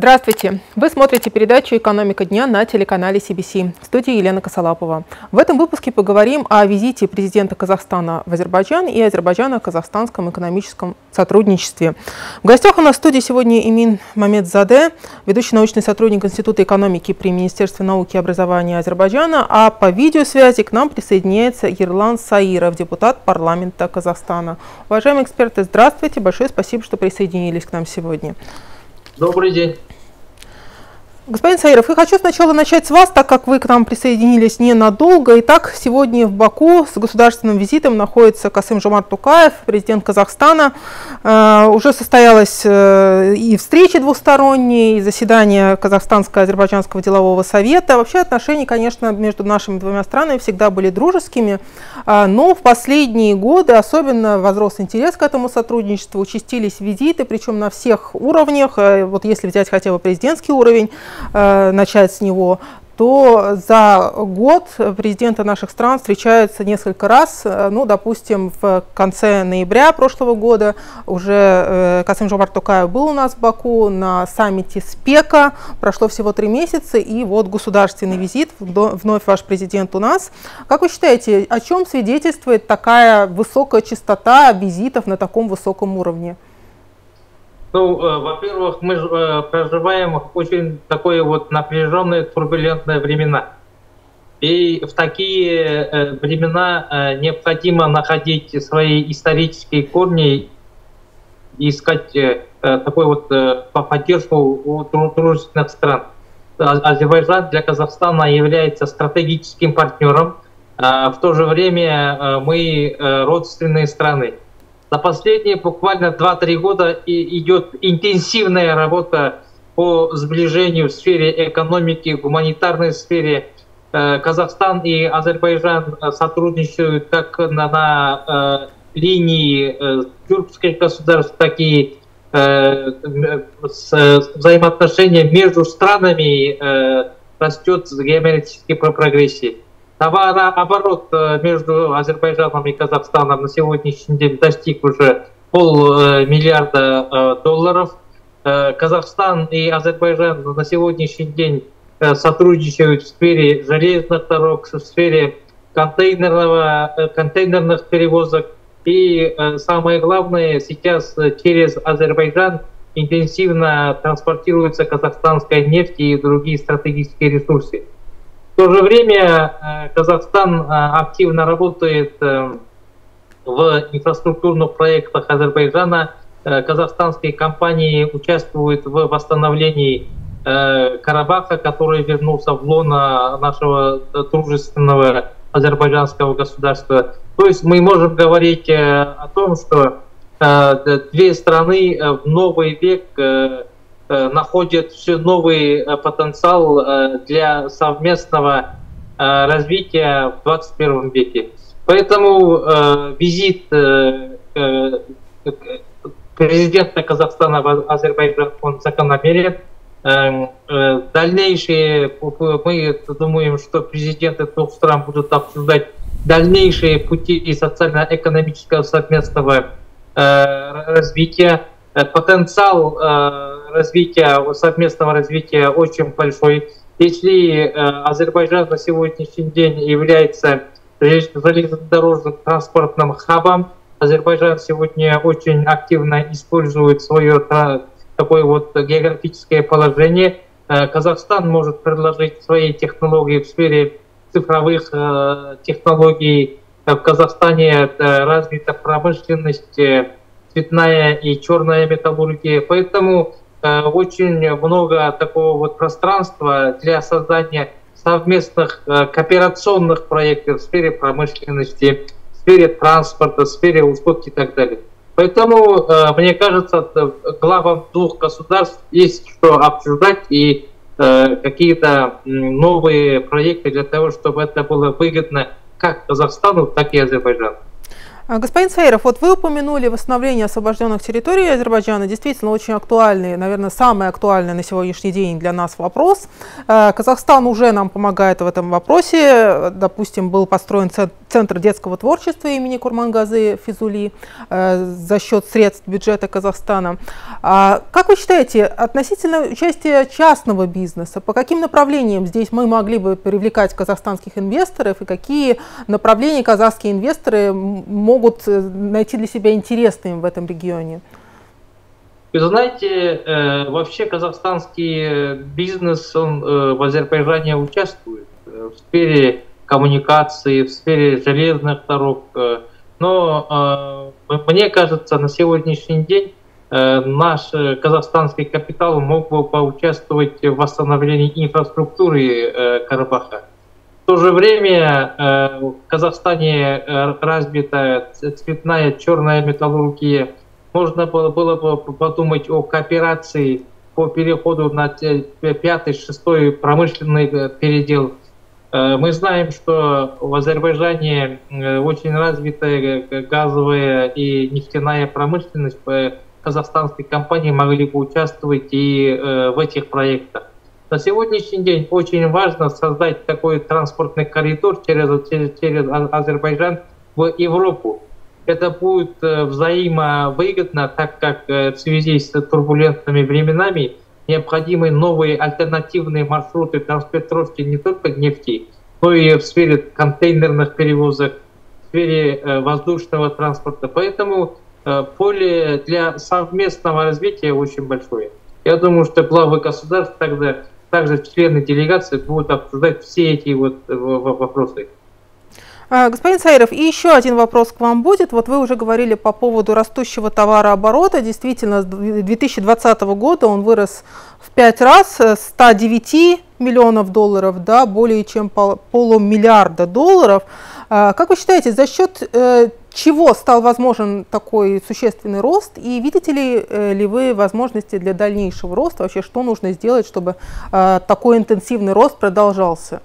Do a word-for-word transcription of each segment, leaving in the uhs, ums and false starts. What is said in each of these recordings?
Здравствуйте! Вы смотрите передачу «Экономика дня» на телеканале си би си. В студии Елена Косолапова. В этом выпуске поговорим о визите президента Казахстана в Азербайджан и азербайджано-казахстанском экономическом сотрудничестве. В гостях у нас в студии сегодня Эмин Мамедзаде, ведущий научный сотрудник Института экономики при Министерстве науки и образования Азербайджана, а по видеосвязи к нам присоединяется Ерлан Саиров, депутат парламента Казахстана. Уважаемые эксперты, здравствуйте! Большое спасибо, что присоединились к нам сегодня. Добрый день. Господин Саиров, я хочу сначала начать с вас, так как вы к нам присоединились ненадолго. Итак, сегодня в Баку с государственным визитом находится Касым-Жомарт Токаев, президент Казахстана. Э, уже состоялась э, и встреча двусторонняя, и заседание Казахстанско-Азербайджанского делового совета. Вообще отношения, конечно, между нашими двумя странами всегда были дружескими, э, но в последние годы особенно возрос интерес к этому сотрудничеству, участились визиты, причем на всех уровнях. Э, вот если взять хотя бы президентский уровень, начать с него, то за год президенты наших стран встречаются несколько раз. Ну, допустим, в конце ноября прошлого года уже Касым-Жомарт Токаев был у нас в Баку на саммите СПЕКа. Прошло всего три месяца, и вот государственный визит, вновь ваш президент у нас. Как вы считаете, о чем свидетельствует такая высокая частота визитов на таком высоком уровне? Ну, э, во-первых, мы э, проживаем очень такое вот напряженные, турбулентные времена. И в такие э, времена э, необходимо находить свои исторические корни и искать э, такой вот э, поддержку у дружественных стран. Азербайджан для Казахстана является стратегическим партнером. Э, в то же время э, мы э, родственные страны. За последние буквально два-три года идет интенсивная работа по сближению в сфере экономики, гуманитарной сфере. Казахстан и Азербайджан сотрудничают как на, на линии тюркских государств, так и взаимоотношения между странами растет с геометрической прогрессией. Товарооборот между Азербайджаном и Казахстаном на сегодняшний день достиг уже полмиллиарда долларов. Казахстан и Азербайджан на сегодняшний день сотрудничают в сфере железных дорог, в сфере контейнерного, контейнерных перевозок. И самое главное, сейчас через Азербайджан интенсивно транспортируется казахстанская нефть и другие стратегические ресурсы. В то же время Казахстан активно работает в инфраструктурных проектах Азербайджана. Казахстанские компании участвуют в восстановлении Карабаха, который вернулся в лоно нашего дружественного азербайджанского государства. То есть мы можем говорить о том, что две страны в новый век находят все новый потенциал для совместного развития в двадцать первом веке. Поэтому э, визит э, э, президента Казахстана в Азербайджан, он закономерен. Э, э, дальнейшие, мы думаем, что президенты двух стран будут обсуждать дальнейшие пути и социально-экономического совместного э, развития. Потенциал э, развития, совместного развития очень большой. Если э, Азербайджан на сегодняшний день является железнодорожным транспортным хабом, Азербайджан сегодня очень активно использует свое такое вот географическое положение. Э, Казахстан может предложить свои технологии в сфере цифровых э, технологий. В Казахстане э, развита промышленность, э, цветная и черная металлургия. Поэтому э, очень много такого вот пространства для создания совместных э, кооперационных проектов в сфере промышленности, в сфере транспорта, в сфере услуг и так далее. Поэтому, э, мне кажется, главам двух государств есть что обсуждать и э, какие-то новые проекты для того, чтобы это было выгодно как Казахстану, так и Азербайджану. Господин Саиров, вот вы упомянули восстановление освобожденных территорий Азербайджана. Действительно, очень актуальный, наверное, самый актуальный на сегодняшний день для нас вопрос. Казахстан уже нам помогает в этом вопросе. Допустим, был построен Центр детского творчества имени Курмангазы Физули э, за счет средств бюджета Казахстана. А как вы считаете, относительно участия частного бизнеса, по каким направлениям здесь мы могли бы привлекать казахстанских инвесторов и какие направления казахские инвесторы могут найти для себя интересными в этом регионе? Вы знаете, э, вообще казахстанский бизнес, он э, в Азербайджане участвует в сфере коммуникации, в сфере железных дорог. Но э, мне кажется, на сегодняшний день э, наш казахстанский капитал мог бы поучаствовать в восстановлении инфраструктуры э, Карабаха. В то же время э, в Казахстане развита цветная черная металлургия. Можно было, было бы подумать о кооперации по переходу на пятый, шестой промышленный передел. Мы знаем, что в Азербайджане очень развитая газовая и нефтяная промышленность. Казахстанские компании могли бы участвовать и в этих проектах. На сегодняшний день очень важно создать такой транспортный коридор через, через, через Азербайджан в Европу. Это будет взаимовыгодно, так как в связи с турбулентными временами необходимы новые альтернативные маршруты транспортировки не только нефти, но и в сфере контейнерных перевозок, в сфере воздушного транспорта. Поэтому поле для совместного развития очень большое. Я думаю, что главы государств, тогда, также члены делегации будут обсуждать все эти вот вопросы. Господин Саиров, и еще один вопрос к вам будет. Вот вы уже говорили по поводу растущего товарооборота. Действительно, с две тысячи двадцатого года он вырос в пять раз, с ста девяти миллионов долларов до более чем полумиллиарда долларов. Как вы считаете, за счет чего стал возможен такой существенный рост? И видите ли, ли вы возможности для дальнейшего роста? Вообще, что нужно сделать, чтобы такой интенсивный рост продолжался?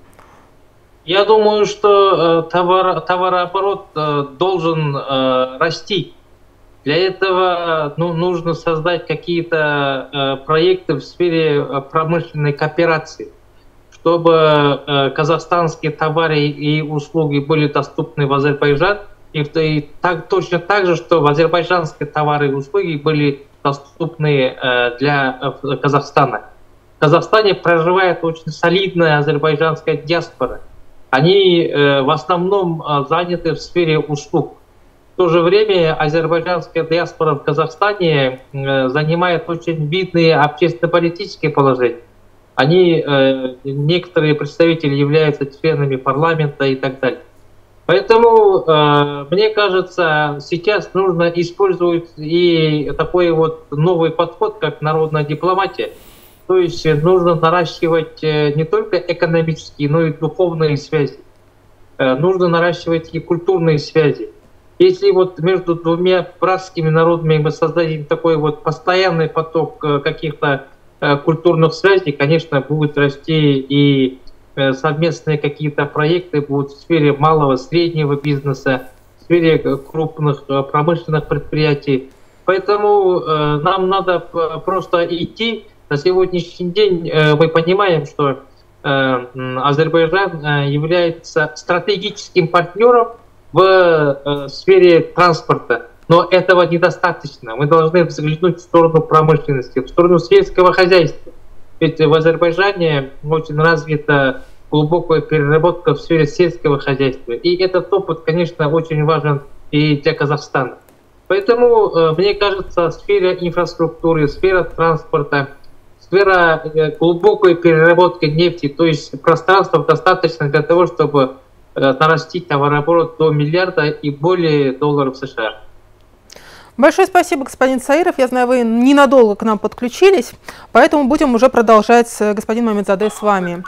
Я думаю, что э, товар, товарооборот э, должен э, расти. Для этого ну, нужно создать какие-то э, проекты в сфере промышленной кооперации, чтобы э, казахстанские товары и услуги были доступны в Азербайджан, и, и так, точно так же, что азербайджанские товары и услуги были доступны э, для э, Казахстана. В Казахстане проживает очень солидная азербайджанская диаспора. Они э, в основном э, заняты в сфере услуг. В то же время азербайджанская диаспора в Казахстане э, занимает очень видные общественно-политические положения. Они, э, некоторые представители являются членами парламента и так далее. Поэтому, э, мне кажется, сейчас нужно использовать и такой вот новый подход, как народная дипломатия. То есть нужно наращивать не только экономические, но и духовные связи. Нужно наращивать и культурные связи. Если вот между двумя братскими народами мы создадим такой вот постоянный поток каких-то культурных связей, конечно, будут расти и совместные какие-то проекты будут в сфере малого, среднего бизнеса, в сфере крупных промышленных предприятий. Поэтому нам надо просто идти. На сегодняшний день э, мы понимаем, что э, Азербайджан э, является стратегическим партнером в э, сфере транспорта, но этого недостаточно. Мы должны взглянуть в сторону промышленности, в сторону сельского хозяйства. Ведь в Азербайджане очень развита глубокая переработка в сфере сельского хозяйства. И этот опыт, конечно, очень важен и для Казахстана. Поэтому, э, мне кажется, сфера инфраструктуры, сфера транспорта, сфера глубокой переработки нефти, то есть пространства достаточно для того, чтобы нарастить товарооборот до миллиарда и более долларов США. Большое спасибо, господин Саиров. Я знаю, вы ненадолго к нам подключились, поэтому будем уже продолжать, господин Мамедзаде, с вами.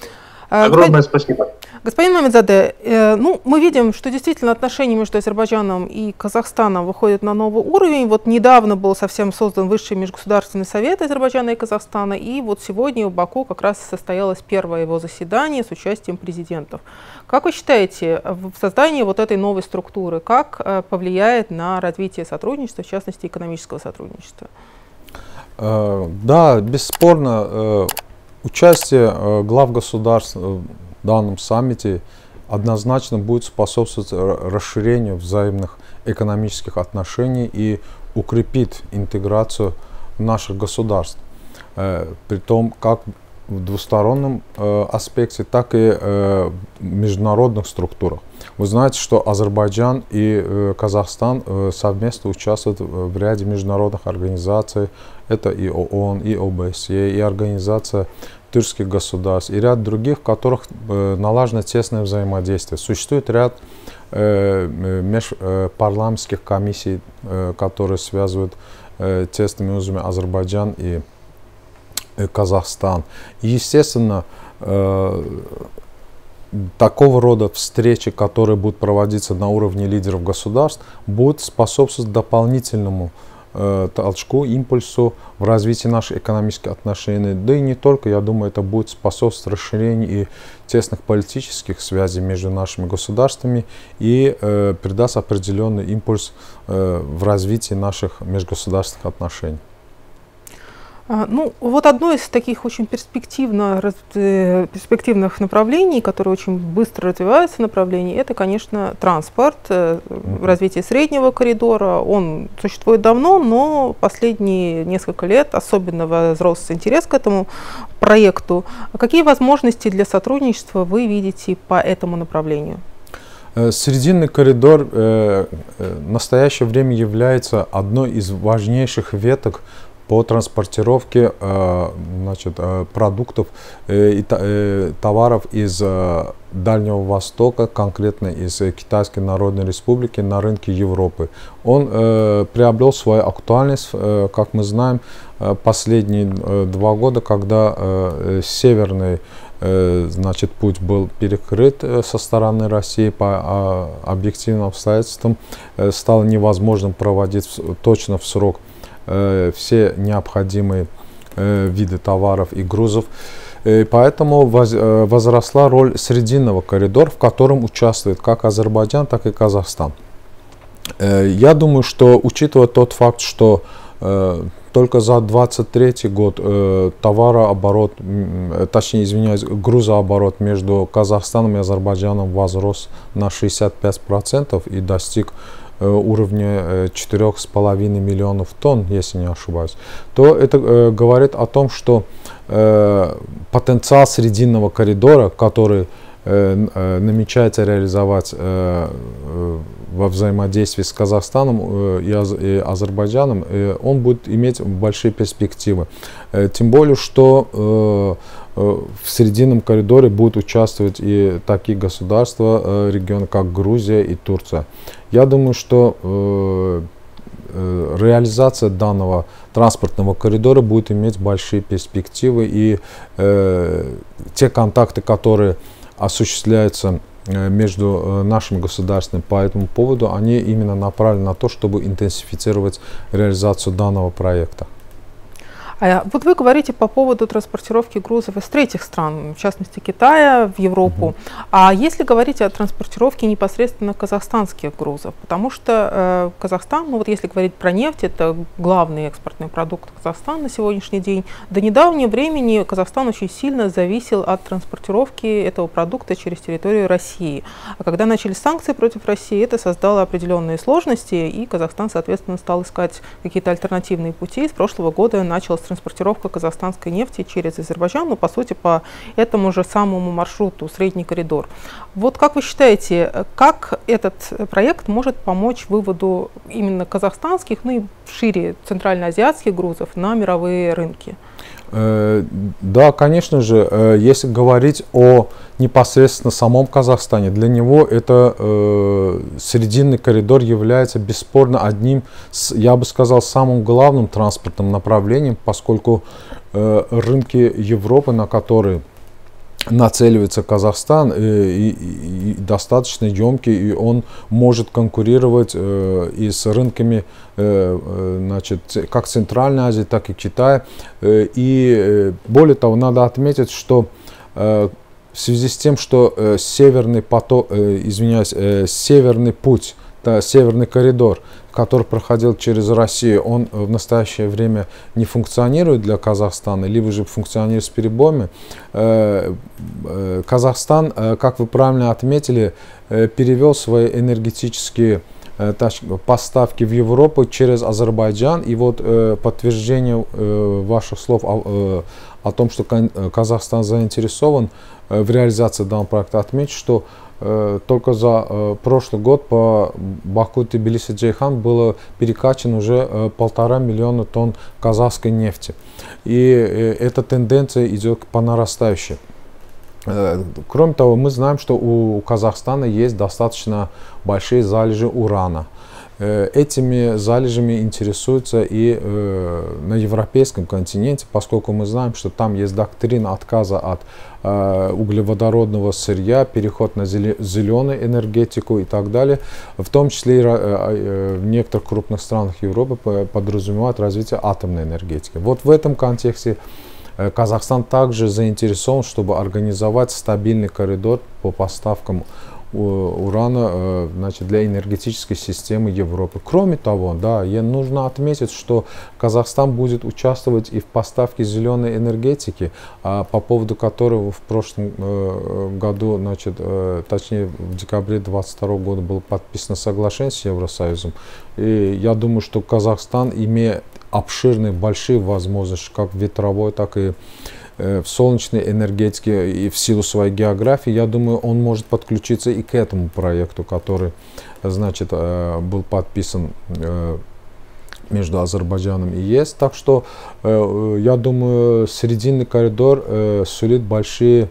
Огромное спасибо. Господин Мамедзаде, э, ну, мы видим, что действительно отношения между Азербайджаном и Казахстаном выходят на новый уровень. Вот недавно был совсем создан Высший межгосударственный совет Азербайджана и Казахстана, и вот сегодня в Баку как раз состоялось первое его заседание с участием президентов. Как вы считаете, в создании вот этой новой структуры, как э, повлияет на развитие сотрудничества, в частности, экономического сотрудничества? Э, да, бесспорно, э, участие э, глав государств в данном саммите, однозначно будет способствовать расширению взаимных экономических отношений и укрепит интеграцию наших государств, при том как в двустороннем э, аспекте, так и э, в международных структурах. Вы знаете, что Азербайджан и э, Казахстан э, совместно участвуют в ряде международных организаций. Это и ООН, и ОБСЕ, и Организация тюркских государств, и ряд других, в которых э, налажено тесное взаимодействие. Существует ряд э, межпарламентских комиссий, э, которые связывают э, тесными узами Азербайджан и Казахстан. И, естественно, э, такого рода встречи, которые будут проводиться на уровне лидеров государств, будут способствовать дополнительному э, толчку, импульсу в развитии наших экономических отношений. Да и не только, я думаю, это будет способствовать расширению и тесных политических связей между нашими государствами и э, придаст определенный импульс э, в развитии наших межгосударственных отношений. Ну, вот одно из таких очень перспективно, перспективных направлений, которое очень быстро развивается направлений, это, конечно, транспорт, mm-hmm. развитие среднего коридора. Он существует давно, но последние несколько лет особенно возрос интерес к этому проекту. Какие возможности для сотрудничества вы видите по этому направлению? Срединный коридор э, в настоящее время является одной из важнейших веток по транспортировке э, значит, э, продуктов э, и э, товаров из э, Дальнего Востока, конкретно из э, Китайской Народной Республики, на рынке Европы. Он э, приобрел свою актуальность, э, как мы знаем, э, последние э, два года, когда э, северный э, значит, путь был перекрыт э, со стороны России по э, объективным обстоятельствам, э, стало невозможным проводить в, точно в срок все необходимые э, виды товаров и грузов. И поэтому воз, э, возросла роль срединного коридора, в котором участвует как Азербайджан, так и Казахстан. Э, я думаю, что, учитывая тот факт, что э, только за две тысячи двадцать третий год э, товарооборот, э, точнее, извиняюсь, грузооборот между Казахстаном и Азербайджаном возрос на шестьдесят пять процентов и достиг уровня четырёх с половиной миллионов тонн, если не ошибаюсь, то это э, говорит о том, что э, потенциал срединного коридора, который э, э, намечается реализовать э, э, во взаимодействии с Казахстаном э, и, Аз и Азербайджаном, э, он будет иметь большие перспективы. Э, тем более, что э, в срединном коридоре будут участвовать и такие государства, э, регионы, как Грузия и Турция. Я думаю, что э, э, реализация данного транспортного коридора будет иметь большие перспективы, и э, те контакты, которые осуществляются э, между э, нашими государствами по этому поводу, они именно направлены на то, чтобы интенсифицировать реализацию данного проекта. А вот вы говорите по поводу транспортировки грузов из третьих стран, в частности Китая, в Европу. Uh-huh. А если говорить о транспортировке непосредственно казахстанских грузов, потому что э, Казахстан, ну вот если говорить про нефть, это главный экспортный продукт Казахстана на сегодняшний день. До недавнего времени Казахстан очень сильно зависел от транспортировки этого продукта через территорию России. А когда начались санкции против России, это создало определенные сложности, и Казахстан, соответственно, стал искать какие-то альтернативные пути. С прошлого года началась транспортировка казахстанской нефти через Азербайджан, но по сути по этому же самому маршруту, средний коридор. Вот как вы считаете, как этот проект может помочь выводу именно казахстанских, ну и шире центральноазиатских грузов на мировые рынки? Да, конечно же, если говорить о непосредственно самом Казахстане, для него это э, срединный коридор является бесспорно одним, с, я бы сказал, самым главным транспортным направлением, поскольку э, рынки Европы, на которые нацеливается Казахстан, и, и, и достаточно емкий, и он может конкурировать э, и с рынками э, значит, как Центральной Азии, так и Китая. Э, и э, более того, надо отметить, что э, в связи с тем, что э, северный поток, э, извиняюсь, э, северный путь это Северный коридор, который проходил через Россию, он в настоящее время не функционирует для Казахстана, либо же функционирует с перебоями. Казахстан, как вы правильно отметили, перевел свои энергетические поставки в Европу через Азербайджан. И вот подтверждение ваших слов о, о том, что Казахстан заинтересован в реализации данного проекта, отмечу, что только за прошлый год по Баку-Тбилиси-Джейхан было перекачано уже полтора миллиона тонн казахской нефти. И эта тенденция идет по нарастающей. Кроме того, мы знаем, что у Казахстана есть достаточно большие залежи урана. Этими залежами интересуются и э, на европейском континенте, поскольку мы знаем, что там есть доктрина отказа от э, углеводородного сырья, переход на зеленую энергетику и так далее. В том числе и э, в некоторых крупных странах Европы подразумевают развитие атомной энергетики. Вот в этом контексте э, Казахстан также заинтересован, чтобы организовать стабильный коридор по поставкам урана, значит, для энергетической системы Европы. Кроме того, да, нужно отметить, что Казахстан будет участвовать и в поставке зеленой энергетики, а по поводу которого в прошлом э, году, значит, э, точнее в декабре две тысячи двадцать второго года было подписано соглашение с Евросоюзом. И я думаю, что Казахстан, имея обширные, большие возможности, как в ветровой, так и в солнечной энергетике и в силу своей географии, я думаю, он может подключиться и к этому проекту, который, значит, был подписан между Азербайджаном и ЕС. Так что, я думаю, Срединный коридор сулит большие,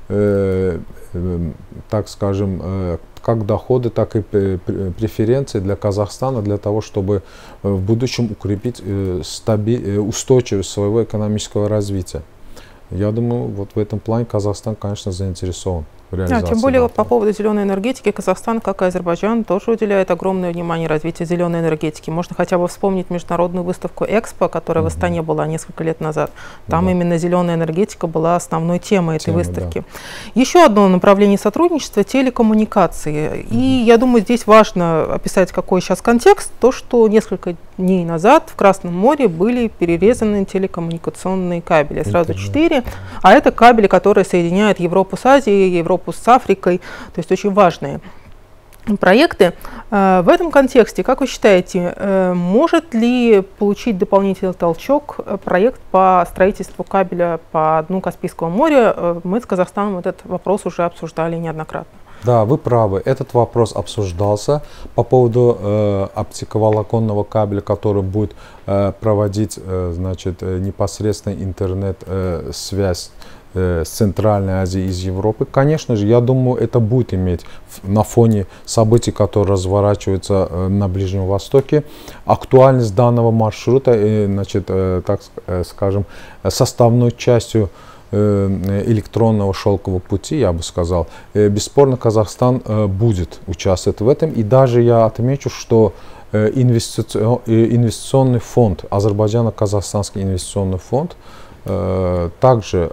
так скажем, как доходы, так и преференции для Казахстана, для того, чтобы в будущем укрепить устойчивость своего экономического развития. Я думаю, вот в этом плане Казахстан, конечно, заинтересован в реализации. Да, тем более вот по поводу зеленой энергетики, Казахстан, как и Азербайджан, тоже уделяет огромное внимание развитию зеленой энергетики. Можно хотя бы вспомнить международную выставку «Экспо», которая mm-hmm. в Астане была несколько лет назад. Там mm-hmm. именно зеленая энергетика была основной темой этой Тема, выставки. Да. Еще одно направление сотрудничества – телекоммуникации. Mm-hmm. И я думаю, здесь важно описать, какой сейчас контекст. То, что несколько дней назад в Красном море были перерезаны телекоммуникационные кабели. Сразу четыре. А это кабели, которые соединяют Европу с Азией, Европу с Африкой, то есть очень важные проекты. В этом контексте, как вы считаете, может ли получить дополнительный толчок проект по строительству кабеля по дну Каспийского моря? Мы с Казахстаном этот вопрос уже обсуждали неоднократно. Да, вы правы. Этот вопрос обсуждался по поводу э, оптиковолоконного кабеля, который будет э, проводить, э, значит, непосредственно интернет-связь э, э, с Центральной Азией из Европы. Конечно же, я думаю, это будет иметь на фоне событий, которые разворачиваются э, на Ближнем Востоке, актуальность данного маршрута, э, значит, э, так э, скажем, составной частью электронного шелкового пути, я бы сказал. Бесспорно, Казахстан будет участвовать в этом. И даже я отмечу, что инвестиционный фонд, Азербайджано-Казахстанский инвестиционный фонд, также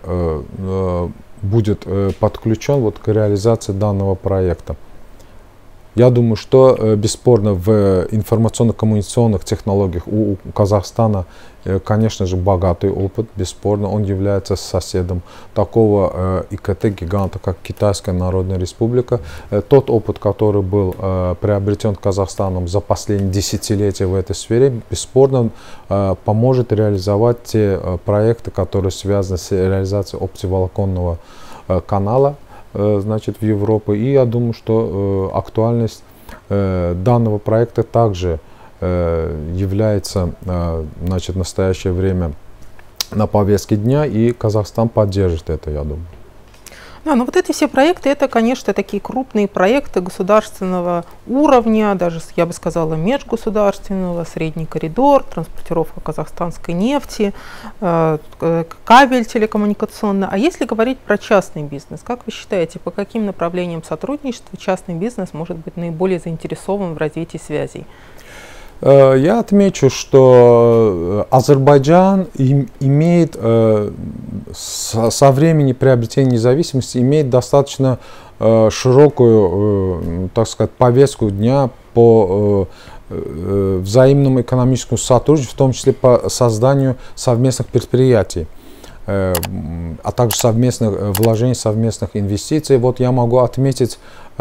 будет подключен вот к реализации данного проекта. Я думаю, что бесспорно в информационно-коммуникационных технологиях у Казахстана, конечно же, богатый опыт, бесспорно. Он является соседом такого И К Т-гиганта, как Китайская Народная Республика. Тот опыт, который был приобретен Казахстаном за последние десятилетия в этой сфере, бесспорно поможет реализовать те проекты, которые связаны с реализацией оптоволоконного канала, значит, в Европу. И я думаю, что э, актуальность э, данного проекта также э, является, э, значит, в настоящее время на повестке дня, и Казахстан поддержит это, я думаю. Да, но вот эти все проекты, это, конечно, такие крупные проекты государственного уровня, даже, я бы сказала, межгосударственного, средний коридор, транспортировка казахстанской нефти, э, кабель телекоммуникационный. А если говорить про частный бизнес, как вы считаете, по каким направлениям сотрудничества частный бизнес может быть наиболее заинтересован в развитии связей? Я отмечу, что Азербайджан имеет со времени приобретения независимости имеет достаточно широкую, так сказать, повестку дня по взаимному экономическому сотрудничеству, в том числе по созданию совместных предприятий, а также совместных вложений, совместных инвестиций. Вот я могу отметить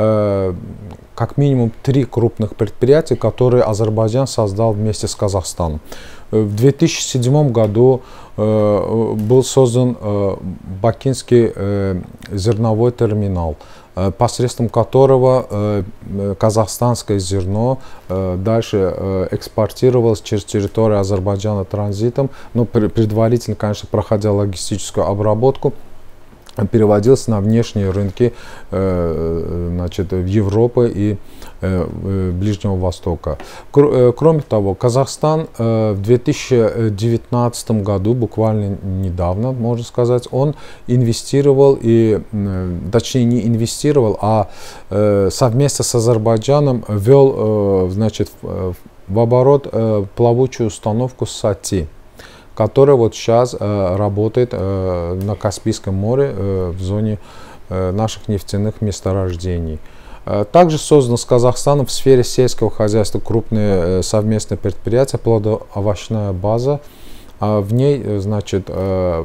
как минимум три крупных предприятия, которые Азербайджан создал вместе с Казахстаном. В две тысячи седьмом году был создан Бакинский зерновой терминал, посредством которого казахстанское зерно дальше экспортировалось через территорию Азербайджана транзитом, но предварительно, конечно, проходя логистическую обработку, переводился на внешние рынки, значит, в Европы и Ближнего Востока. Кроме того, Казахстан в две тысячи девятнадцатом году, буквально недавно, можно сказать, он инвестировал, и, точнее не инвестировал, а совместно с Азербайджаном ввел, значит, в оборот плавучую установку САТИ, которая вот сейчас э, работает э, на Каспийском море э, в зоне э, наших нефтяных месторождений. Э, также создано с Казахстаном в сфере сельского хозяйства крупное э, совместное предприятие, плодоовощная база. А в ней, э, значит, э,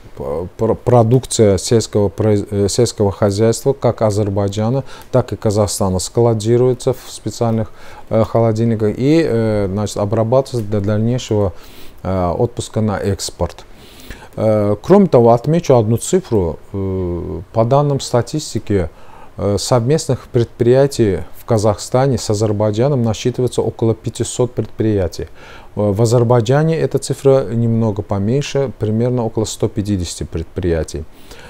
продукция сельского, э, сельского хозяйства как Азербайджана, так и Казахстана складируется в специальных э, холодильниках и э, значит, обрабатывается для дальнейшего отпуска на экспорт. Кроме того, отмечу одну цифру. По данным статистики, совместных предприятий в Казахстане с Азербайджаном насчитывается около пятисот предприятий. В Азербайджане эта цифра немного поменьше, примерно около ста пятидесяти предприятий.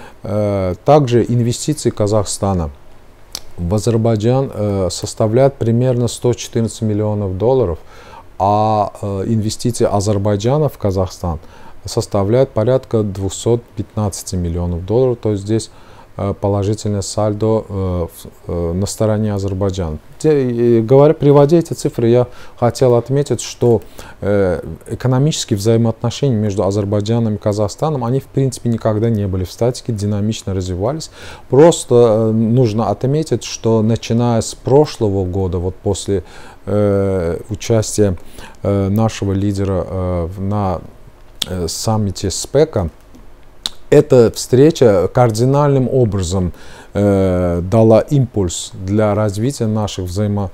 Также инвестиции Казахстана в Азербайджан составляют примерно сто четырнадцать миллионов долларов, а э, инвестиции Азербайджана в Казахстан составляют порядка двухсот пятнадцати миллионов долларов. То есть здесь э, положительное сальдо э, э, на стороне Азербайджана. Те, говоря, приводя эти цифры, я хотел отметить, что э, экономические взаимоотношения между Азербайджаном и Казахстаном, они в принципе никогда не были в статике, динамично развивались. Просто э, нужно отметить, что начиная с прошлого года, вот после участие э, нашего лидера э, на э, саммите СПЕКа, эта встреча кардинальным образом э, дала импульс для развития наших взаимо,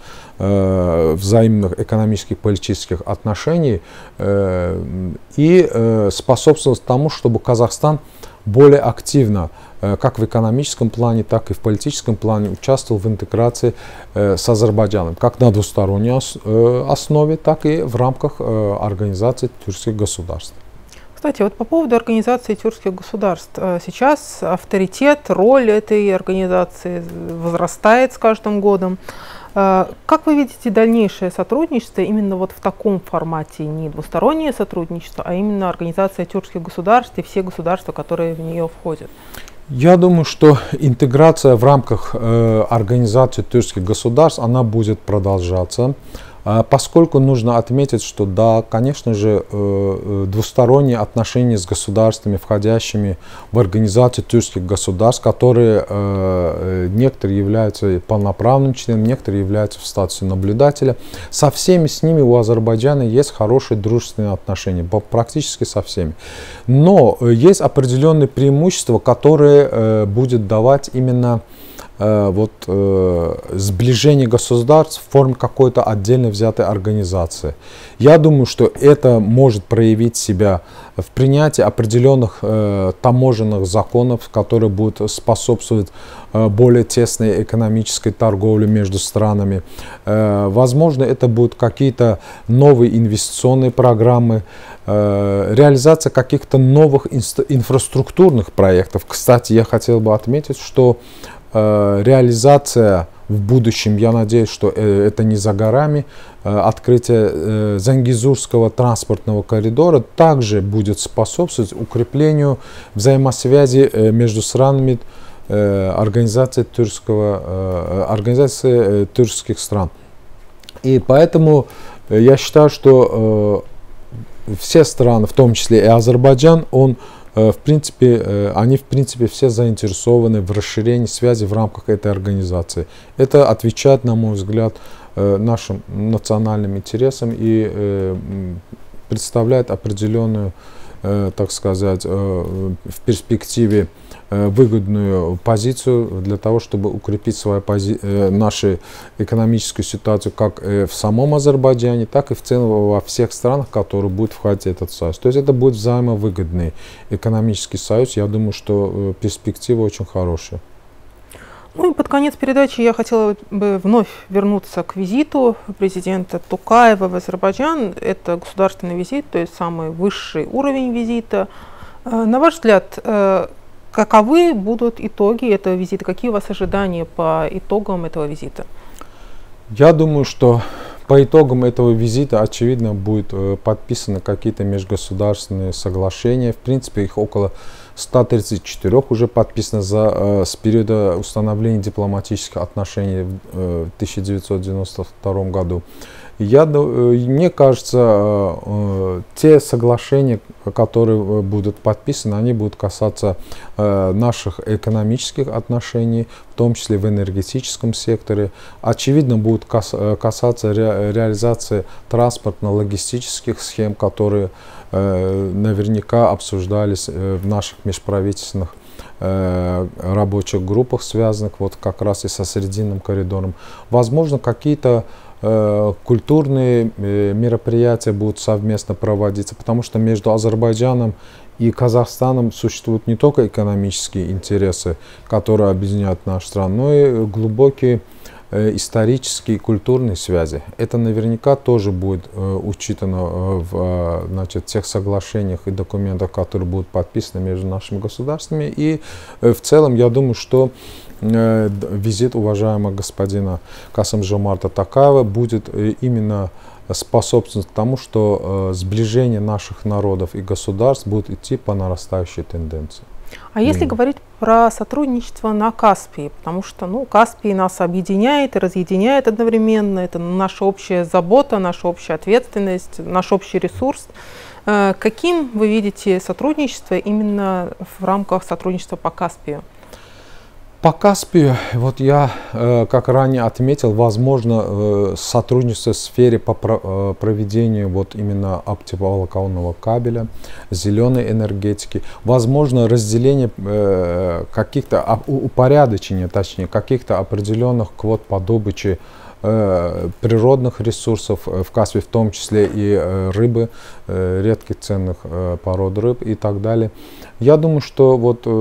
э, взаимных экономических и политических отношений э, и э, способствовала тому, чтобы Казахстан более активно как в экономическом плане, так и в политическом плане участвовал в интеграции э, с Азербайджаном, как на двусторонней ос, э, основе, так и в рамках э, организации тюркских государств. Кстати, вот по поводу организации тюркских государств. Сейчас авторитет, роль этой организации возрастает с каждым годом. Как вы видите дальнейшее сотрудничество именно вот в таком формате, не двустороннее сотрудничество, а именно организация тюркских государств и все государства, которые в нее входят? Я думаю, что интеграция в рамках э, организации тюркских государств, она будет продолжаться, э, поскольку нужно отметить, что да, конечно же, э, двусторонние отношения с государствами, входящими в организацию тюркских государств, которые э, некоторые являются полноправным членом, некоторые являются в статусе наблюдателя, со всеми с ними у Азербайджана есть хорошие дружественные отношения, практически со всеми. Но э, есть определенные преимущества, которые э, будет давать именно э, вот, э, сближение государств в форме какой-то отдельно взятой организации. Я думаю, что это может проявить себя в принятии определенных э, таможенных законов, которые будут способствовать э, более тесной экономической торговле между странами. Э, возможно, это будут какие-то новые инвестиционные программы, э, реализация каких-то новых инфраструктурных проектов. Кстати, я хотел бы отметить, что э, реализация в будущем, я надеюсь, что э, это не за горами, э, открытие э, Зангизурского транспортного коридора также будет способствовать укреплению взаимосвязи э, между странами э, организации, тюркского, э, организации э, тюркских стран. И поэтому э, я считаю, что э, все страны, в том числе и Азербайджан, он В принципе, они в принципе все заинтересованы в расширении связи в рамках этой организации. Это отвечает, на мой взгляд, нашим национальным интересам и представляет определенную, так сказать, в перспективе выгодную позицию для того, чтобы укрепить свою пози нашу экономическую ситуацию как в самом Азербайджане, так и в целом во всех странах, которые будут входить в этот союз. То есть это будет взаимовыгодный экономический союз. Я думаю, что перспектива очень хорошая. Ну и под конец передачи я хотела бы вновь вернуться к визиту президента Токаева в Азербайджан. Это государственный визит, то есть самый высший уровень визита. На ваш взгляд, каковы будут итоги этого визита? Какие у вас ожидания по итогам этого визита? Я думаю, что по итогам этого визита, очевидно, будут подписаны какие-то межгосударственные соглашения. В принципе, их около ста тридцати четырёх уже подписано за, с периода установления дипломатических отношений в тысяча девятьсот девяносто втором году. Я, мне кажется, те соглашения, которые будут подписаны, они будут касаться наших экономических отношений, в том числе в энергетическом секторе. Очевидно, будут касаться ре, реализации транспортно-логистических схем, которые наверняка обсуждались в наших межправительственных рабочих группах, связанных вот как раз и со Срединным коридором. Возможно, какие-то культурные мероприятия будут совместно проводиться, потому что между Азербайджаном и Казахстаном существуют не только экономические интересы, которые объединяют нашу страну, но и глубокие исторические и культурные связи. Это наверняка тоже будет учитано в, значит, тех соглашениях и документах, которые будут подписаны между нашими государствами. И в целом я думаю, что визит уважаемого господина Касым-Жомарта Токаева будет именно способствовать тому, что сближение наших народов и государств будет идти по нарастающей тенденции. А если говорить про сотрудничество на Каспии, потому что ну, Каспий нас объединяет и разъединяет одновременно, это наша общая забота, наша общая ответственность, наш общий ресурс. Каким вы видите сотрудничество именно в рамках сотрудничества по Каспию? По Каспию, вот я, э, как ранее отметил, возможно э, сотрудничество в сфере по про, э, проведению вот именно оптоволоконного кабеля, зеленой энергетики, возможно разделение э, каких-то, упорядочение, точнее, каких-то определенных квот по добыче э, природных ресурсов в Каспии, в том числе и э, рыбы, э, редких ценных э, пород рыб и так далее. Я думаю, что вот э,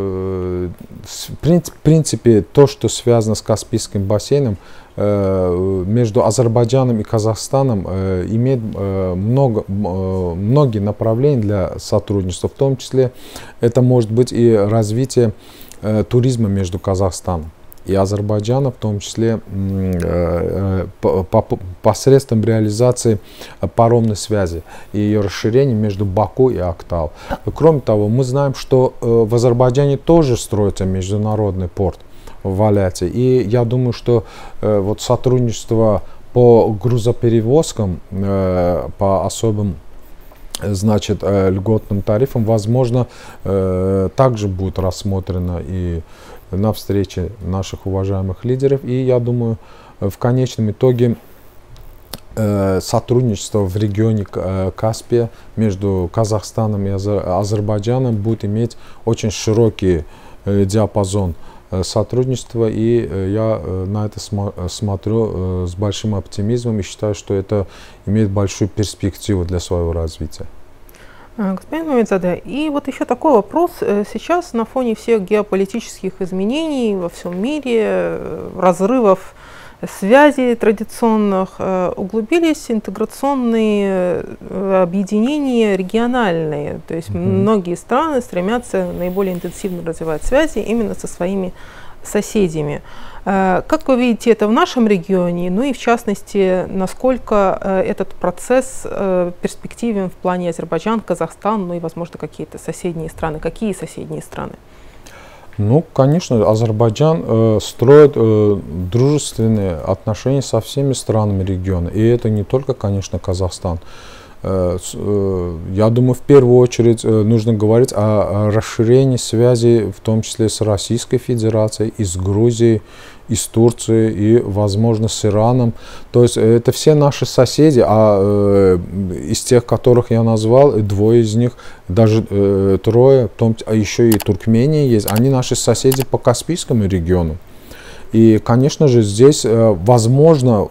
в принципе то, что связано с Каспийским бассейном, э, между Азербайджаном и Казахстаном э, имеет э, много, э, многие направления для сотрудничества, в том числе это может быть и развитие э, туризма между Казахстаном и Азербайджана, в том числе э, по, по, посредством реализации паромной связи и ее расширения между Баку и Актау. Кроме того, мы знаем, что э, в Азербайджане тоже строится международный порт в Аляте. И я думаю, что э, вот сотрудничество по грузоперевозкам, э, по особым значит, э, льготным тарифам, возможно, э, также будет рассмотрено и на встрече наших уважаемых лидеров. И я думаю, в конечном итоге э, сотрудничество в регионе э, Каспия между Казахстаном и Азер Азербайджаном будет иметь очень широкий э, диапазон э, сотрудничества. И э, я э, на это смо смотрю э, с большим оптимизмом и считаю, что это имеет большую перспективу для своего развития. Господин Мамедзаде, и вот еще такой вопрос. Сейчас на фоне всех геополитических изменений во всем мире, разрывов связей традиционных, углубились интеграционные объединения региональные. То есть mm-hmm. многие страны стремятся наиболее интенсивно развивать связи именно со своими соседями. Как вы видите это в нашем регионе, ну и в частности, насколько этот процесс перспективен в плане Азербайджан, Казахстан, ну и, возможно, какие-то соседние страны? Какие соседние страны? Ну, конечно, Азербайджан э, строит э, дружественные отношения со всеми странами региона. И это не только, конечно, Казахстан. Я думаю, в первую очередь нужно говорить о расширении связей, в том числе с Российской Федерацией, и с Грузией, и с Турцией, и, возможно, с Ираном. То есть это все наши соседи, а из тех, которых я назвал, двое из них, даже трое, а еще и Туркмения есть, они наши соседи по Каспийскому региону. И, конечно же, здесь возможно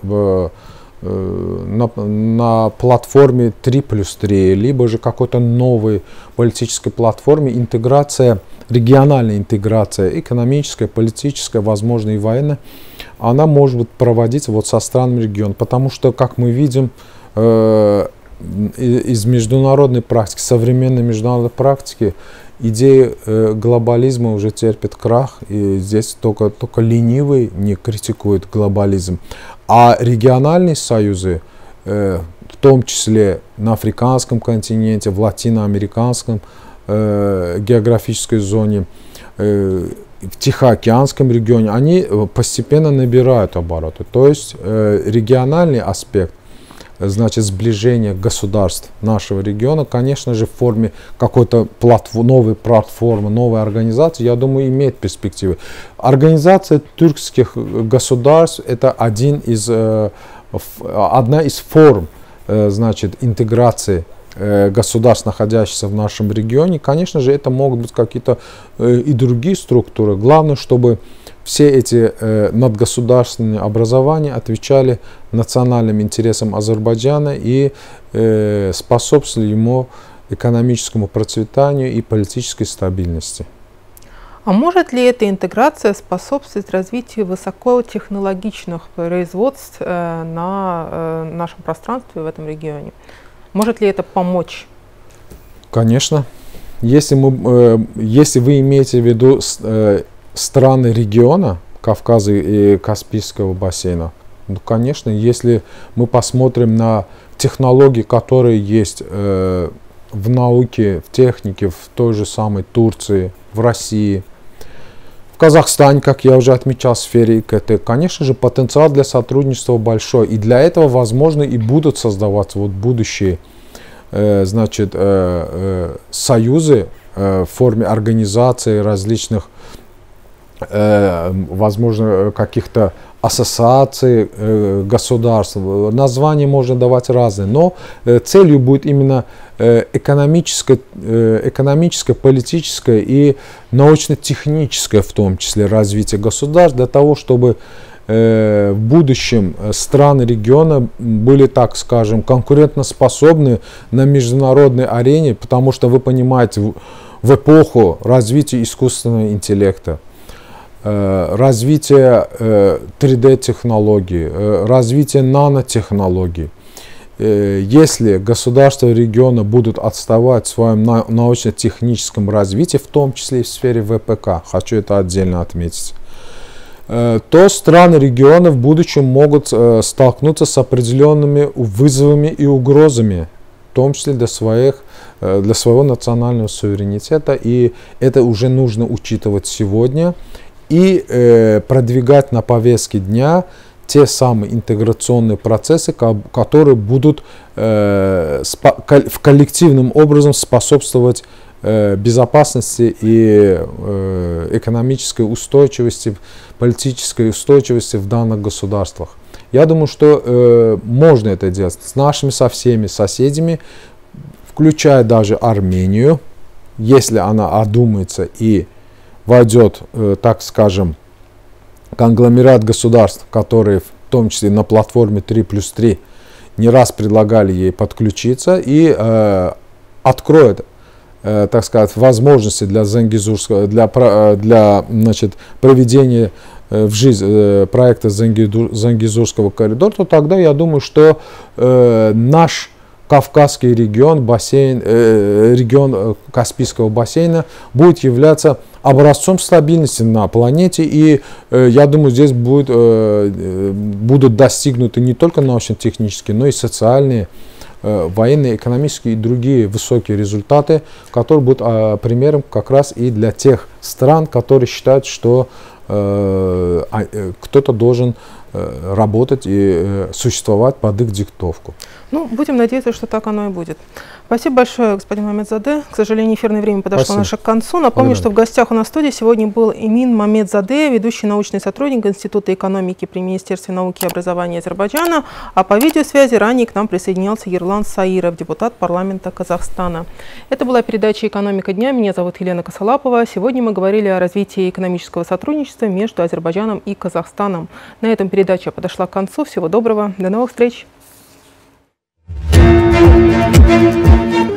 На, на платформе три плюс три, либо же какой-то новой политической платформе интеграция, региональная интеграция, экономическая, политическая, возможно и военная, она может быть проводиться вот со странами региона. Потому что, как мы видим, э, из международной практики, современной международной практики, идея э, глобализма уже терпит крах, и здесь только, только ленивый не критикует глобализм. А региональные союзы, э, в том числе на африканском континенте, в латиноамериканском э, географической зоне, э, в Тихоокеанском регионе, они постепенно набирают обороты. То есть э, региональный аспект, значит, сближение государств нашего региона, конечно же, в форме какой-то платформ, новой платформы, новой организации, я думаю, имеет перспективы. Организация тюркских государств – это один из, одна из форм, значит, интеграции государств, находящихся в нашем регионе. Конечно же, это могут быть какие-то и другие структуры. Главное, чтобы все эти э, надгосударственные образования отвечали национальным интересам Азербайджана и э, способствовали ему экономическому процветанию и политической стабильности. А может ли эта интеграция способствовать развитию высокотехнологичных производств э, на э, нашем пространстве в этом регионе? Может ли это помочь? Конечно. Если, мы, э, если вы имеете в виду э, страны региона Кавказа и Каспийского бассейна, ну, конечно, если мы посмотрим на технологии, которые есть э, в науке, в технике, в той же самой Турции, в России, в Казахстане, как я уже отмечал, в сфере ИКТ, конечно же, потенциал для сотрудничества большой. И для этого, возможно, и будут создаваться вот будущие э, значит, э, э, союзы э, в форме организации различных, возможно, каких-то ассоциаций э, государств. Названия можно давать разные, но э, целью будет именно э, экономическое, э, экономическое, политическое и научно-техническое, в том числе, развитие государств, для того, чтобы э, в будущем страны региона были, так скажем, конкурентоспособны на международной арене, потому что, вы понимаете, в, в эпоху развития искусственного интеллекта, развитие три дэ технологий, развитие нанотехнологий. Если государства региона будут отставать в своем научно-техническом развитии, в том числе и в сфере вэ пэ ка, хочу это отдельно отметить, то страны региона в будущем могут столкнуться с определенными вызовами и угрозами, в том числе для своих, для своего национального суверенитета. И это уже нужно учитывать сегодня и э, продвигать на повестке дня те самые интеграционные процессы, которые будут э, в коллективным образом способствовать э, безопасности и э, экономической устойчивости, политической устойчивости в данных государствах. Я думаю, что э, можно это делать с нашими, со всеми соседями, включая даже Армению, если она одумается и войдет, э, так скажем, конгломерат государств, которые в том числе на платформе три плюс три не раз предлагали ей подключиться, и э, откроет, э, так сказать, возможности для Зангезурского, для, для значит, проведения э, в жизнь э, проекта Зангезурского коридора, то тогда я думаю, что э, наш Кавказский регион, бассейн, э, регион Каспийского бассейна будет являться образцом стабильности на планете. И э, я думаю, здесь будет, э, будут достигнуты не только научно-технические, но и социальные, э, военные, экономические и другие высокие результаты, которые будут э, примером как раз и для тех стран, которые считают, что э, э, кто-то должен работать и существовать под их диктовку. Ну, будем надеяться, что так оно и будет. Спасибо большое, господин Мамедзаде. К сожалению, эфирное время подошло наше к концу. Напомню, Благодарю. что в гостях у нас в студии сегодня был Эмин Мамедзаде, ведущий научный сотрудник Института экономики при Министерстве науки и образования Азербайджана. А по видеосвязи ранее к нам присоединялся Ерлан Саиров, депутат парламента Казахстана. Это была передача «Экономика дня». Меня зовут Елена Косолапова. Сегодня мы говорили о развитии экономического сотрудничества между Азербайджаном и Казахстаном. На этом передача подошла к концу. Всего доброго. До новых встреч. Thank you.